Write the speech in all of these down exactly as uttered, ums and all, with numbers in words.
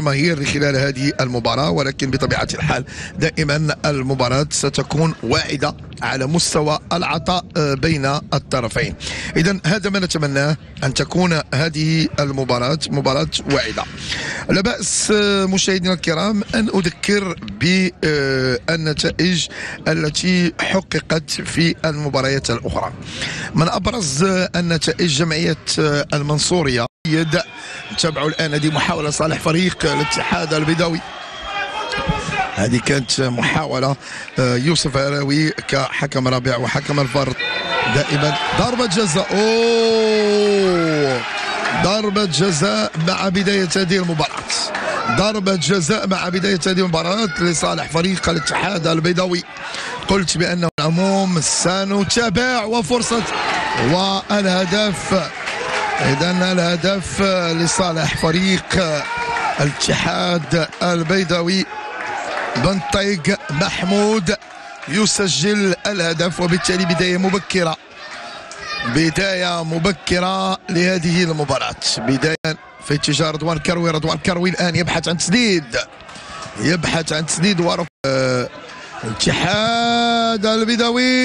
جماهير خلال هذه المباراة، ولكن بطبيعة الحال دائما المباراة ستكون واعدة على مستوى العطاء بين الطرفين. إذا هذا ما نتمناه، أن تكون هذه المباراة مباراة واعدة. لا بأس مشاهدينا الكرام أن أذكر بالنتائج التي حققت في المباريات الأخرى. من أبرز النتائج جمعية المنصورية تابعوا الآن هذه محاولة صالح فريق الاتحاد البيضاوي. هذه كانت محاولة يوسف هراوي كحكم رابع وحكم الفار. دائما ضربة جزاء، أوه ضربة جزاء مع بداية هذه المباراة. ضربة جزاء مع بداية هذه المباراة لصالح فريق الاتحاد البيضاوي. قلت بأنه العموم سنتابع وفرصة والهدف. إذا الهدف لصالح فريق الاتحاد البيضاوي. بن طيق محمود يسجل الهدف، وبالتالي بداية مبكرة بداية مبكرة لهذه المباراة. بداية في اتجاه رضوان كروي. رضوان كروي الآن يبحث عن تسديد يبحث عن تسديد ورفع أه الاتحاد البيضاوي.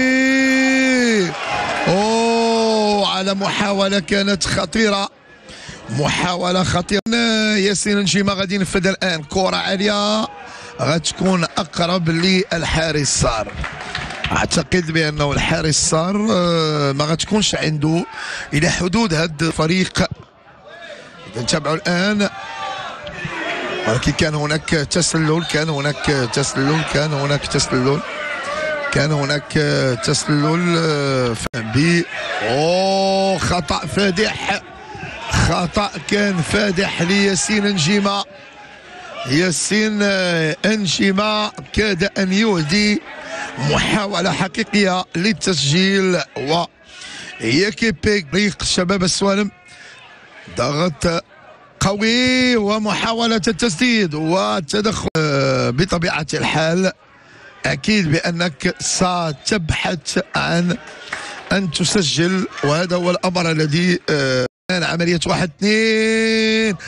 أوه على محاولة كانت خطيرة، محاولة خطيرة. ياسين نجيمة غادي ينفذ الآن كرة عالية غتكون أقرب للحارس صار. أعتقد بأنه الحارس صار ما غتكونش عنده إلى حدود هذا الفريق. إذا نتابعوا الآن، ولكن كان هناك تسلل كان هناك تسلل كان هناك تسلل كان هناك تسلل ب أوه خطأ فادح. خطأ كان فادح لياسين نجيمة. ياسين نجيمة كاد أن يهدي محاولة حقيقية للتسجيل، وهي كيبيك فريق شباب السوالم. ضغط قوي ومحاولة التسديد والتدخل. بطبيعة الحال أكيد بأنك ستبحث عن أن تسجل، وهذا هو الأمر الذي كان عملية واحد اثنين.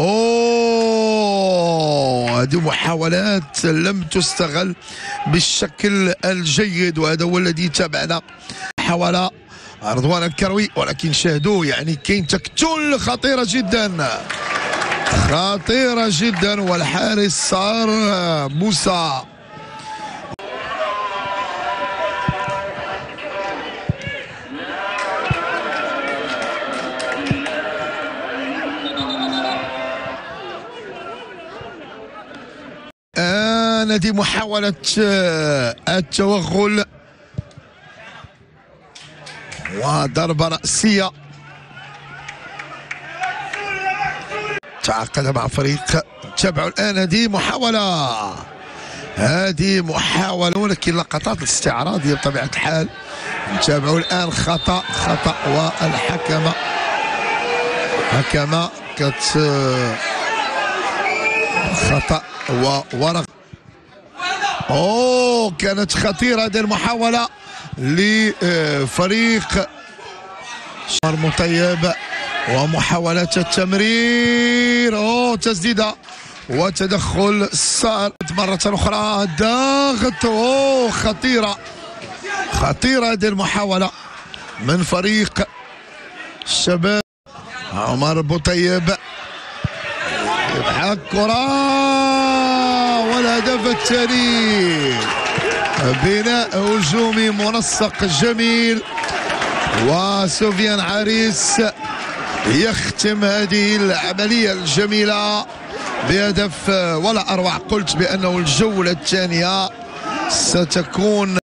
أوه هذه محاولات لم تستغل بالشكل الجيد، وهذا هو الذي تابعنا. محاولة رضوان الكروي، ولكن شاهدوه يعني كاين تكتل خطيرة جدا خطيرة جدا، والحارس صار موسى. آن هذه محاولة التوغل وضربة رأسية تعاقد مع فريق. تابعوا الآن هذه محاولة هذه محاولة ولكن لقطات الاستعراض هي بطبيعة الحال. نتابعوا الآن خطأ خطأ والحكمة حكمة كت خطأ وورق. اوه كانت خطيرة هذه المحاولة لفريق مطيب، ومحاولة التمرير. اوه تسديدة وتدخل صار مرة أخرى. ضغط اوه خطيرة خطيرة هذه المحاولة من فريق الشباب. عمر بوطيب يبحث كرة والهدف الثاني. بناء هجومي منسق جميل، وسفيان عريس يختم هذه العملية الجميلة بهدف ولا أروع. قلت بأنه الجولة الثانية ستكون